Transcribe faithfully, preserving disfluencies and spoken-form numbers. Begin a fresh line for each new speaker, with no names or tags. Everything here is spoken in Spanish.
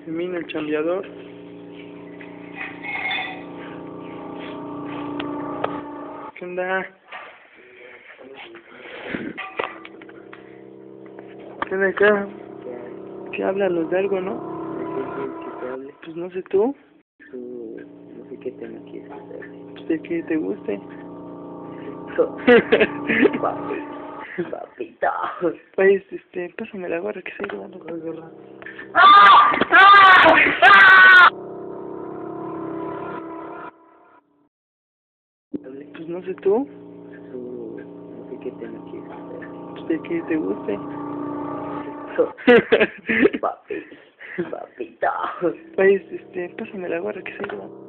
Emina el chambeador. ¿Qué onda? ¿Qué onda acá? ¿Qué hablan los de algo, no?
¿De qué quieres que te hable?
Pues no sé tú.
Tú, no sé qué tema quieres que te hable.
Pues de que te guste.
Papi, papito.
Pues, este, pásame la gorra que se ha llevando con la gorra. Pues no sé tú.
Tú, no sé qué tema quieres que te hable.
Pues de que te guste.
Papi, papito.
Pues, este, pásame la gorra que se ha llevando.